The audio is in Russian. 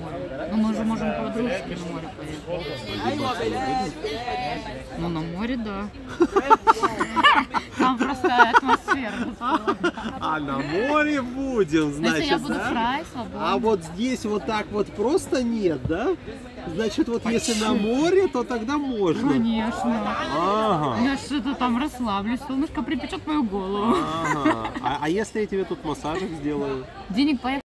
море. Но мы уже можем по-дружески на море поехать. Ну, на море, да. Там просто атмосфера. А на море будем, значит, Если я буду да? фрай, свободно. А вот здесь вот так вот просто нет, да? Значит, вот если на море, то тогда можно. Конечно. Ага. Я что-то там расслаблюсь, солнышко припечет мою голову. Ага. А если я тебе тут массажик сделаю? Денег поехать.